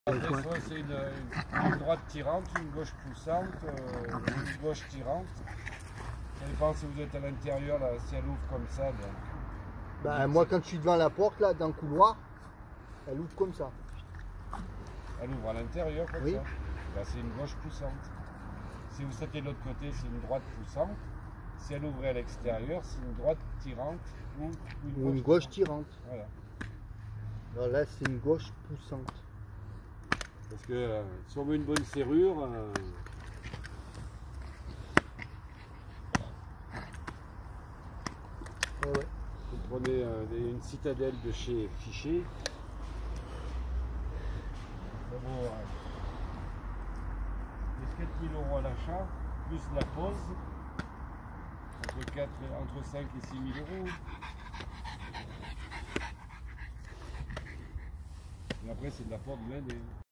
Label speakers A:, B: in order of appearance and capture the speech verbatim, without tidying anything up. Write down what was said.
A: Après, soit c'est une, une droite tirante, une gauche poussante, euh, une gauche tirante. Ça dépend si vous êtes à l'intérieur, là, si elle ouvre comme ça. Ben,
B: bah, moi, quand je suis devant la porte, là, dans le couloir, elle ouvre comme ça.
A: Elle ouvre à l'intérieur comme
B: oui.
A: ça. Ben, c'est une gauche poussante. Si vous sautez de l'autre côté, c'est une droite poussante. Si elle ouvrait à l'extérieur, c'est une droite tirante ou une,
B: ou
A: gauche,
B: une gauche
A: tirante.
B: tirante.
A: Voilà.
B: Alors là, c'est une gauche poussante.
A: Parce que euh, si on met une bonne serrure, euh,
B: Ouais, ouais.
A: vous prenez euh, une citadelle de chez Fichet. Ça vaut euh, quatre mille euros à l'achat, plus la pose, entre, quatre, entre cinq et six mille euros. Et après, c'est de la porte blindée.